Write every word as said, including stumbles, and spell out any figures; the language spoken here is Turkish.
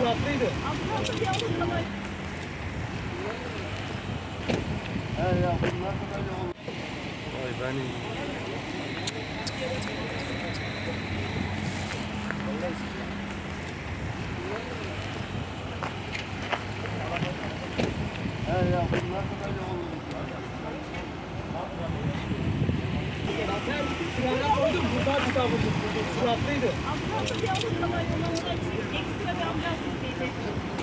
suratlıydı. He ya bunlar da böyle oldu. Vay ben iyi. He ya bunlar da böyle oldu. Sıraya koydum, buradan tutamıyordum. Suratlıydı. Ambulans bir alın, ekstra bir ambulans isteyecek.